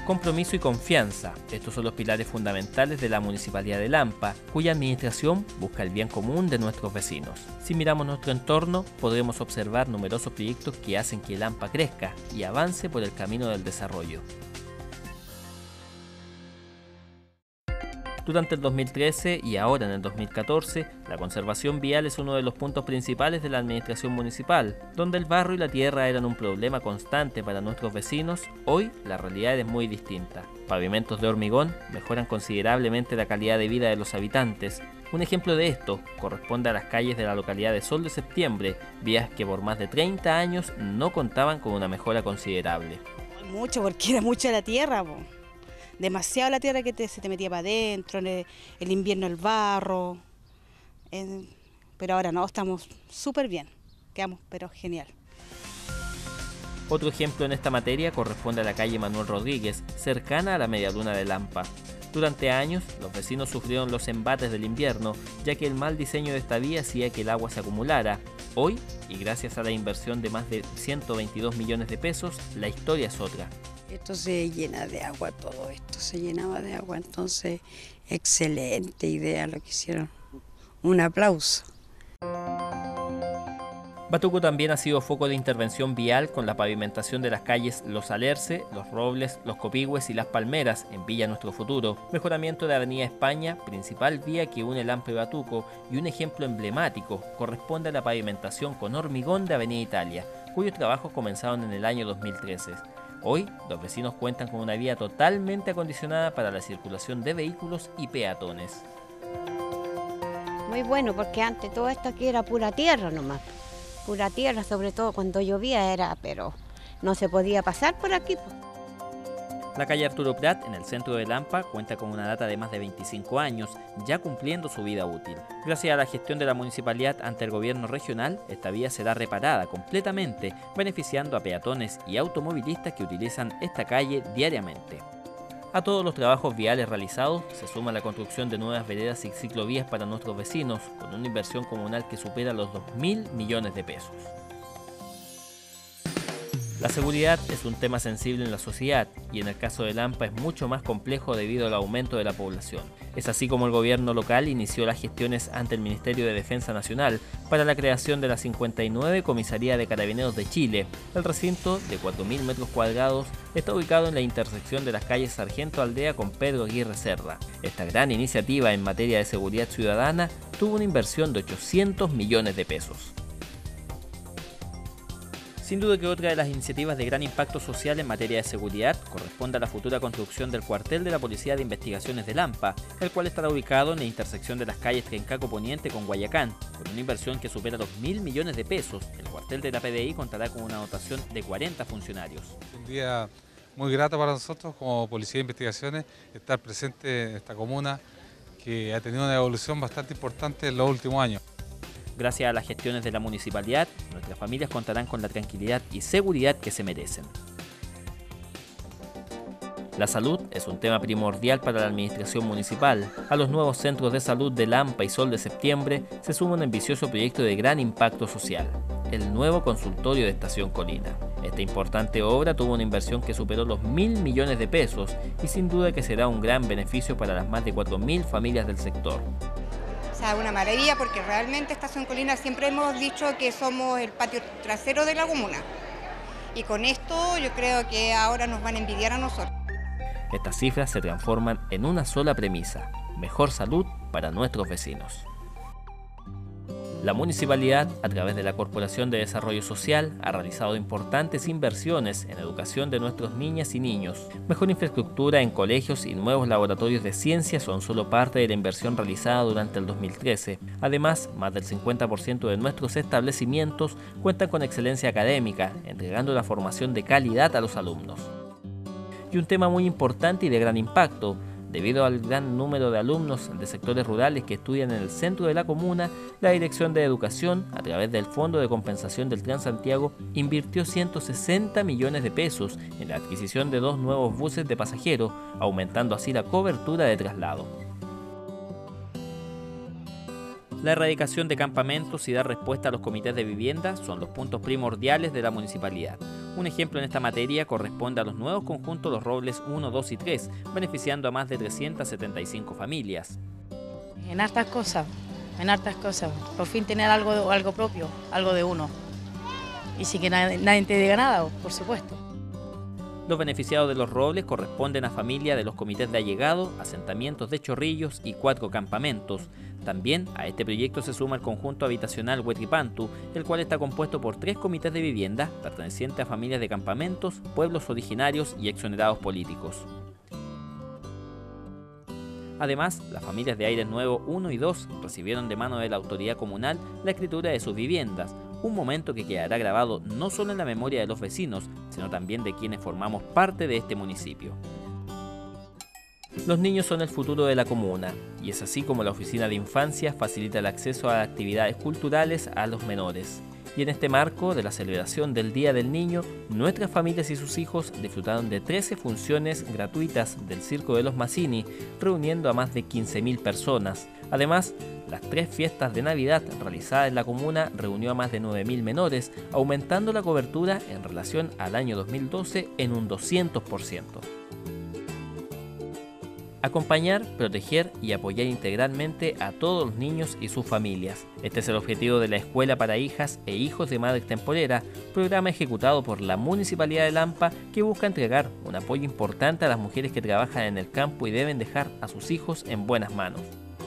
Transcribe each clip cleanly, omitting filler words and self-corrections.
Compromiso y confianza. Estos son los pilares fundamentales de la Municipalidad de Lampa, cuya administración busca el bien común de nuestros vecinos. Si miramos nuestro entorno, podremos observar numerosos proyectos que hacen que Lampa crezca y avance por el camino del desarrollo. Durante el 2013 y ahora en el 2014, la conservación vial es uno de los puntos principales de la administración municipal. Donde el barro y la tierra eran un problema constante para nuestros vecinos, hoy la realidad es muy distinta. Pavimentos de hormigón mejoran considerablemente la calidad de vida de los habitantes. Un ejemplo de esto corresponde a las calles de la localidad de Sol de Septiembre, vías que por más de 30 años no contaban con una mejora considerable. Mucho, porque era mucha la tierra, po. Demasiado la tierra que se te metía para adentro, en el invierno el barro, pero ahora no, estamos súper bien, quedamos pero genial. Otro ejemplo en esta materia corresponde a la calle Manuel Rodríguez, cercana a la medialuna de Lampa. Durante años, los vecinos sufrieron los embates del invierno, ya que el mal diseño de esta vía hacía que el agua se acumulara. Hoy, y gracias a la inversión de más de 122 millones de pesos, la historia es otra. Esto se llena de agua, todo esto se llenaba de agua, entonces excelente idea lo que hicieron. Un aplauso. Batuco también ha sido foco de intervención vial con la pavimentación de las calles Los Alerce, Los Robles, Los Copigües y Las Palmeras en Villa Nuestro Futuro, mejoramiento de Avenida España, principal vía que une Lampa y Batuco, y un ejemplo emblemático corresponde a la pavimentación con hormigón de Avenida Italia, cuyos trabajos comenzaron en el año 2013. Hoy, los vecinos cuentan con una vía totalmente acondicionada para la circulación de vehículos y peatones. Muy bueno, porque antes todo esto aquí era pura tierra nomás. Pura tierra, sobre todo cuando llovía pero no se podía pasar por aquí. La calle Arturo Prat, en el centro de Lampa, cuenta con una data de más de 25 años, ya cumpliendo su vida útil. Gracias a la gestión de la municipalidad ante el gobierno regional, esta vía será reparada completamente, beneficiando a peatones y automovilistas que utilizan esta calle diariamente. A todos los trabajos viales realizados se suma la construcción de nuevas veredas y ciclovías para nuestros vecinos, con una inversión comunal que supera los 2.000 millones de pesos. La seguridad es un tema sensible en la sociedad y en el caso de Lampa es mucho más complejo debido al aumento de la población. Es así como el gobierno local inició las gestiones ante el Ministerio de Defensa Nacional para la creación de la 59 Comisaría de Carabineros de Chile. El recinto, de 4.000 metros cuadrados, está ubicado en la intersección de las calles Sargento Aldea con Pedro Aguirre Cerda. Esta gran iniciativa en materia de seguridad ciudadana tuvo una inversión de 800 millones de pesos. Sin duda que otra de las iniciativas de gran impacto social en materia de seguridad corresponde a la futura construcción del cuartel de la Policía de Investigaciones de Lampa, el cual estará ubicado en la intersección de las calles Trencaco Poniente con Guayacán. Con una inversión que supera los 1.000 millones de pesos, el cuartel de la PDI contará con una dotación de 40 funcionarios. Un día muy grato para nosotros como Policía de Investigaciones estar presente en esta comuna que ha tenido una evolución bastante importante en los últimos años. Gracias a las gestiones de la municipalidad, nuestras familias contarán con la tranquilidad y seguridad que se merecen. La salud es un tema primordial para la administración municipal. A los nuevos centros de salud de Lampa y Sol de Septiembre se suma un ambicioso proyecto de gran impacto social, el nuevo consultorio de Estación Colina. Esta importante obra tuvo una inversión que superó los 1.000 millones de pesos y sin duda que será un gran beneficio para las más de 4.000 familias del sector. O sea, una maravilla porque realmente Estación Colina siempre hemos dicho que somos el patio trasero de la comuna. Y con esto yo creo que ahora nos van a envidiar a nosotros. Estas cifras se transforman en una sola premisa: mejor salud para nuestros vecinos. La municipalidad, a través de la Corporación de Desarrollo Social, ha realizado importantes inversiones en educación de nuestros niñas y niños. Mejor infraestructura en colegios y nuevos laboratorios de ciencia son solo parte de la inversión realizada durante el 2013. Además, más del 50% de nuestros establecimientos cuentan con excelencia académica, entregando una formación de calidad a los alumnos. Y un tema muy importante y de gran impacto: debido al gran número de alumnos de sectores rurales que estudian en el centro de la comuna, la Dirección de Educación, a través del Fondo de Compensación del Transantiago, invirtió 160 millones de pesos en la adquisición de 2 nuevos buses de pasajeros, aumentando así la cobertura de traslado. La erradicación de campamentos y dar respuesta a los comités de vivienda son los puntos primordiales de la municipalidad. Un ejemplo en esta materia corresponde a los nuevos conjuntos Los Robles 1, 2 y 3, beneficiando a más de 375 familias. En hartas cosas. Por fin tener algo propio, algo de uno. Y sin que nadie te diga nada, por supuesto. Los beneficiados de Los Robles corresponden a familias de los comités de allegado, asentamientos de Chorrillos y 4 campamentos. También a este proyecto se suma el conjunto habitacional Huetripantu, el cual está compuesto por 3 comités de vivienda pertenecientes a familias de campamentos, pueblos originarios y exonerados políticos. Además, las familias de Aires Nuevo 1 y 2 recibieron de mano de la autoridad comunal la escritura de sus viviendas, un momento que quedará grabado no solo en la memoria de los vecinos, sino también de quienes formamos parte de este municipio. Los niños son el futuro de la comuna, y es así como la Oficina de Infancia facilita el acceso a actividades culturales a los menores. Y en este marco de la celebración del Día del Niño, nuestras familias y sus hijos disfrutaron de 13 funciones gratuitas del Circo de los Mazzini, reuniendo a más de 15.000 personas. Además, las 3 fiestas de Navidad realizadas en la comuna reunió a más de 9.000 menores, aumentando la cobertura en relación al año 2012 en un 200%. Acompañar, proteger y apoyar integralmente a todos los niños y sus familias. Este es el objetivo de la Escuela para Hijas e Hijos de Madres Temporeras, programa ejecutado por la Municipalidad de Lampa que busca entregar un apoyo importante a las mujeres que trabajan en el campo y deben dejar a sus hijos en buenas manos.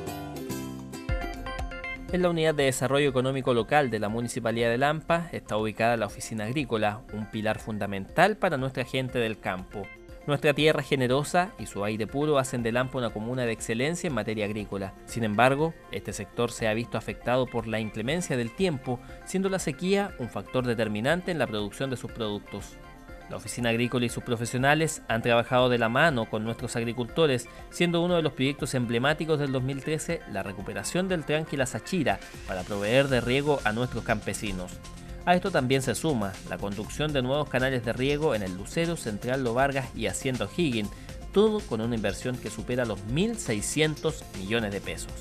En la Unidad de Desarrollo Económico Local de la Municipalidad de Lampa está ubicada la Oficina Agrícola, un pilar fundamental para nuestra gente del campo. Nuestra tierra generosa y su aire puro hacen de Lampa una comuna de excelencia en materia agrícola. Sin embargo, este sector se ha visto afectado por la inclemencia del tiempo, siendo la sequía un factor determinante en la producción de sus productos. La Oficina Agrícola y sus profesionales han trabajado de la mano con nuestros agricultores, siendo uno de los proyectos emblemáticos del 2013 la recuperación del tranque La Sachira para proveer de riego a nuestros campesinos. A esto también se suma la construcción de nuevos canales de riego en el Lucero, Central Lo Vargas y Hacienda O'Higgins, todo con una inversión que supera los 1.600 millones de pesos.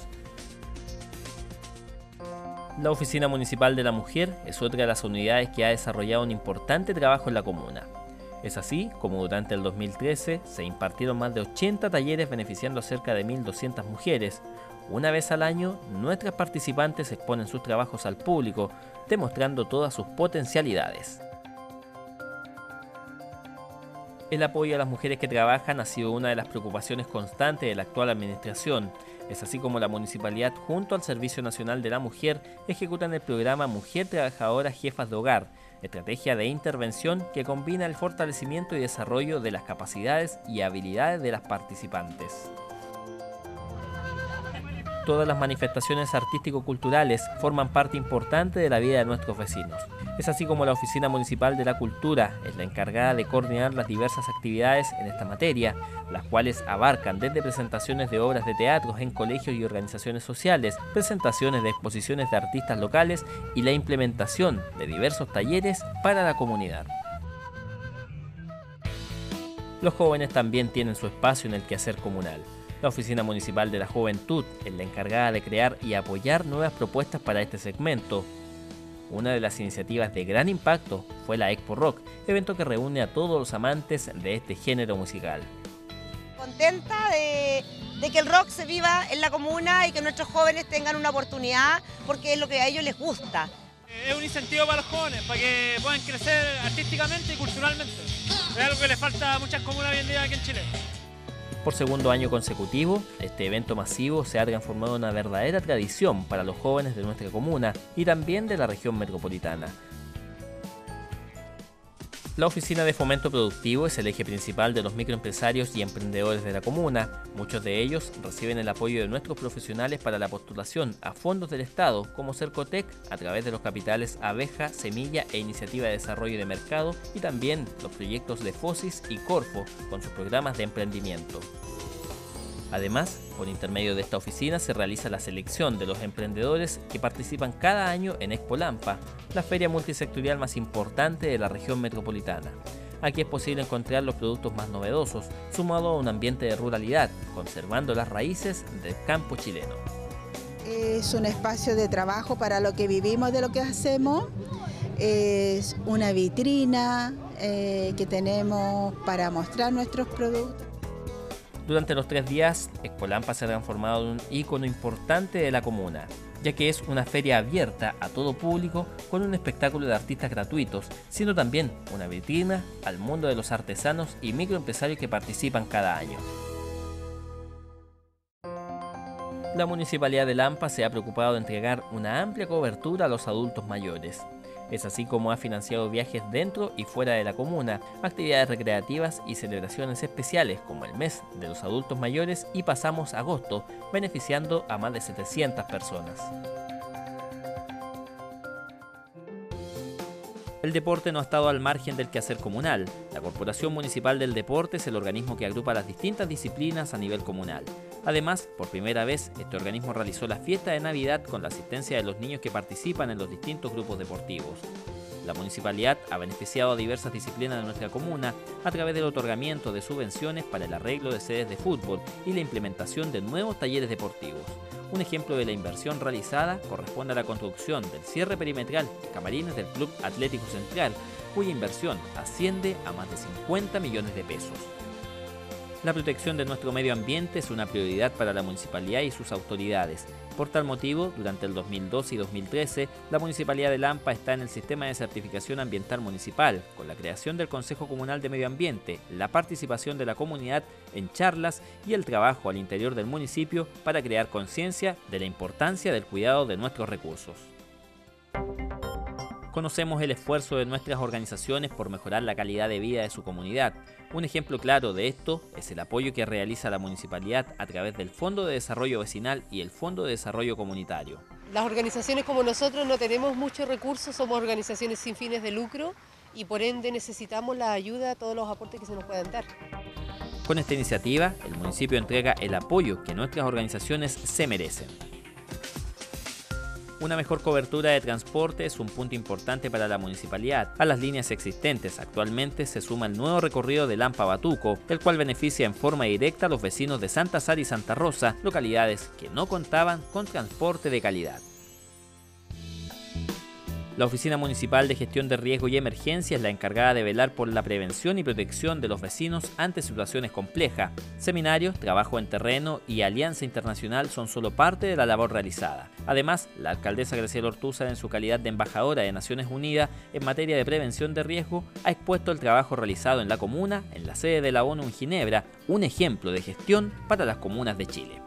La Oficina Municipal de la Mujer es otra de las unidades que ha desarrollado un importante trabajo en la comuna. Es así como durante el 2013 se impartieron más de 80 talleres beneficiando a cerca de 1.200 mujeres. Una vez al año, nuestras participantes exponen sus trabajos al público, demostrando todas sus potencialidades. El apoyo a las mujeres que trabajan ha sido una de las preocupaciones constantes de la actual administración. Es así como la municipalidad, junto al Servicio Nacional de la Mujer, ejecutan el programa Mujer Trabajadora Jefas de Hogar, estrategia de intervención que combina el fortalecimiento y desarrollo de las capacidades y habilidades de las participantes. Todas las manifestaciones artístico-culturales forman parte importante de la vida de nuestros vecinos. Es así como la Oficina Municipal de la Cultura es la encargada de coordinar las diversas actividades en esta materia, las cuales abarcan desde presentaciones de obras de teatro en colegios y organizaciones sociales, presentaciones de exposiciones de artistas locales y la implementación de diversos talleres para la comunidad. Los jóvenes también tienen su espacio en el quehacer comunal. La Oficina Municipal de la Juventud es la encargada de crear y apoyar nuevas propuestas para este segmento. Una de las iniciativas de gran impacto fue la Expo Rock, evento que reúne a todos los amantes de este género musical. Contenta de que el rock se viva en la comuna y que nuestros jóvenes tengan una oportunidad porque es lo que a ellos les gusta. Es un incentivo para los jóvenes, para que puedan crecer artísticamente y culturalmente. Es algo que le falta a muchas comunas hoy en día aquí en Chile. Por segundo año consecutivo, este evento masivo se ha transformado en una verdadera tradición para los jóvenes de nuestra comuna y también de la región metropolitana. La Oficina de Fomento Productivo es el eje principal de los microempresarios y emprendedores de la comuna. Muchos de ellos reciben el apoyo de nuestros profesionales para la postulación a fondos del Estado, como Cercotec, a través de los capitales Abeja, Semilla e Iniciativa de Desarrollo de Mercado, y también los proyectos de FOSIS y Corfo, con sus programas de emprendimiento. Además, por intermedio de esta oficina se realiza la selección de los emprendedores que participan cada año en Expo Lampa, la feria multisectorial más importante de la región metropolitana. Aquí es posible encontrar los productos más novedosos, sumado a un ambiente de ruralidad, conservando las raíces del campo chileno. Es un espacio de trabajo para lo que vivimos de lo que hacemos, es una vitrina, que tenemos para mostrar nuestros productos. Durante los 3 días, Expo Lampa se ha transformado en un ícono importante de la comuna, ya que es una feria abierta a todo público con un espectáculo de artistas gratuitos, siendo también una vitrina al mundo de los artesanos y microempresarios que participan cada año. La Municipalidad de Lampa se ha preocupado de entregar una amplia cobertura a los adultos mayores. Es así como ha financiado viajes dentro y fuera de la comuna, actividades recreativas y celebraciones especiales como el mes de los adultos mayores y Pasamos Agosto, beneficiando a más de 700 personas. El deporte no ha estado al margen del quehacer comunal. La Corporación Municipal del Deporte es el organismo que agrupa las distintas disciplinas a nivel comunal. Además, por primera vez, este organismo realizó la fiesta de Navidad con la asistencia de los niños que participan en los distintos grupos deportivos. La municipalidad ha beneficiado a diversas disciplinas de nuestra comuna a través del otorgamiento de subvenciones para el arreglo de sedes de fútbol y la implementación de nuevos talleres deportivos. Un ejemplo de la inversión realizada corresponde a la construcción del cierre perimetral de camarines del Club Atlético Central, cuya inversión asciende a más de 50 millones de pesos. La protección de nuestro medio ambiente es una prioridad para la municipalidad y sus autoridades. Por tal motivo, durante el 2012 y 2013, la Municipalidad de Lampa está en el sistema de certificación ambiental municipal, con la creación del Consejo Comunal de Medio Ambiente, la participación de la comunidad en charlas y el trabajo al interior del municipio para crear conciencia de la importancia del cuidado de nuestros recursos. Conocemos el esfuerzo de nuestras organizaciones por mejorar la calidad de vida de su comunidad. Un ejemplo claro de esto es el apoyo que realiza la municipalidad a través del Fondo de Desarrollo Vecinal y el Fondo de Desarrollo Comunitario. Las organizaciones como nosotros no tenemos muchos recursos, somos organizaciones sin fines de lucro y por ende necesitamos la ayuda, todos los aportes que se nos puedan dar. Con esta iniciativa, el municipio entrega el apoyo que nuestras organizaciones se merecen. Una mejor cobertura de transporte es un punto importante para la municipalidad. A las líneas existentes actualmente se suma el nuevo recorrido de Lampa a Batuco, el cual beneficia en forma directa a los vecinos de Santa Sara y Santa Rosa, localidades que no contaban con transporte de calidad. La Oficina Municipal de Gestión de Riesgo y Emergencia es la encargada de velar por la prevención y protección de los vecinos ante situaciones complejas. Seminarios, trabajo en terreno y alianza internacional son solo parte de la labor realizada. Además, la alcaldesa Graciela Ortúzar, en su calidad de embajadora de Naciones Unidas en materia de prevención de riesgo, ha expuesto el trabajo realizado en la comuna, en la sede de la ONU en Ginebra, un ejemplo de gestión para las comunas de Chile.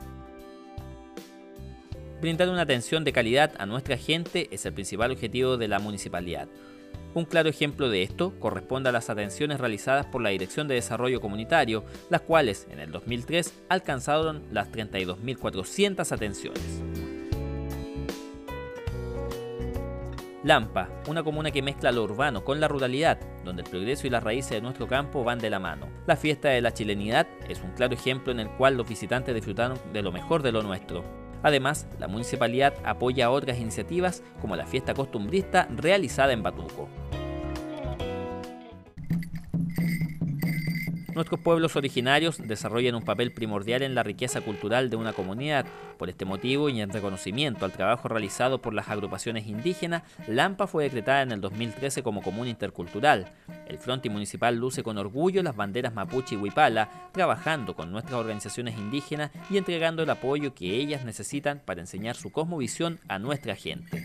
Brindar una atención de calidad a nuestra gente es el principal objetivo de la municipalidad. Un claro ejemplo de esto corresponde a las atenciones realizadas por la Dirección de Desarrollo Comunitario, las cuales en el 2003 alcanzaron las 32.400 atenciones. Lampa, una comuna que mezcla lo urbano con la ruralidad, donde el progreso y las raíces de nuestro campo van de la mano. La fiesta de la chilenidad es un claro ejemplo en el cual los visitantes disfrutaron de lo mejor de lo nuestro. Además, la municipalidad apoya otras iniciativas como la fiesta costumbrista realizada en Batuco. Nuestros pueblos originarios desarrollan un papel primordial en la riqueza cultural de una comunidad. Por este motivo y en reconocimiento al trabajo realizado por las agrupaciones indígenas, Lampa fue decretada en el 2013 como comuna intercultural. El frontis municipal luce con orgullo las banderas mapuche y huipala, trabajando con nuestras organizaciones indígenas y entregando el apoyo que ellas necesitan para enseñar su cosmovisión a nuestra gente.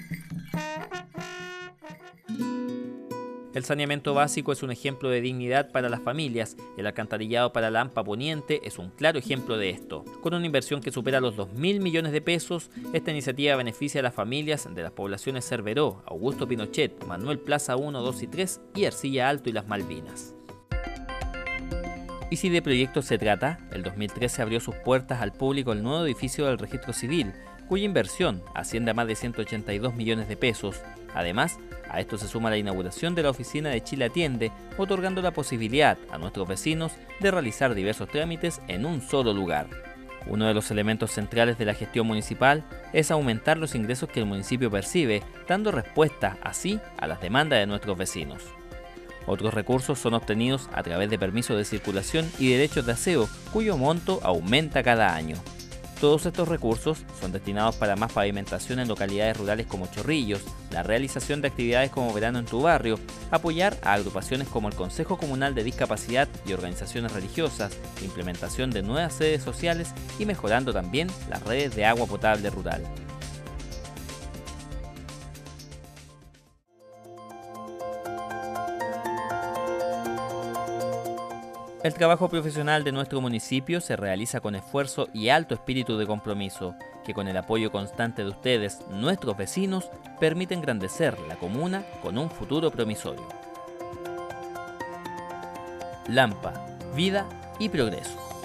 El saneamiento básico es un ejemplo de dignidad para las familias. El alcantarillado para Lampa Poniente es un claro ejemplo de esto. Con una inversión que supera los 2.000 millones de pesos, esta iniciativa beneficia a las familias de las poblaciones Cerveró, Augusto Pinochet, Manuel Plaza 1, 2 y 3 y Ercilla Alto y Las Malvinas. Y si de proyectos se trata, el 2013 abrió sus puertas al público el nuevo edificio del Registro Civil, cuya inversión asciende a más de 182 millones de pesos. Además, a esto se suma la inauguración de la oficina de Chile Atiende, otorgando la posibilidad a nuestros vecinos de realizar diversos trámites en un solo lugar. Uno de los elementos centrales de la gestión municipal es aumentar los ingresos que el municipio percibe, dando respuesta así a las demandas de nuestros vecinos. Otros recursos son obtenidos a través de permisos de circulación y derechos de aseo, cuyo monto aumenta cada año. Todos estos recursos son destinados para más pavimentación en localidades rurales como Chorrillos, la realización de actividades como Verano en tu Barrio, apoyar a agrupaciones como el Consejo Comunal de Discapacidad y organizaciones religiosas, implementación de nuevas sedes sociales y mejorando también las redes de agua potable rural. El trabajo profesional de nuestro municipio se realiza con esfuerzo y alto espíritu de compromiso, que con el apoyo constante de ustedes, nuestros vecinos, permite engrandecer la comuna con un futuro promisorio. Lampa, vida y progreso.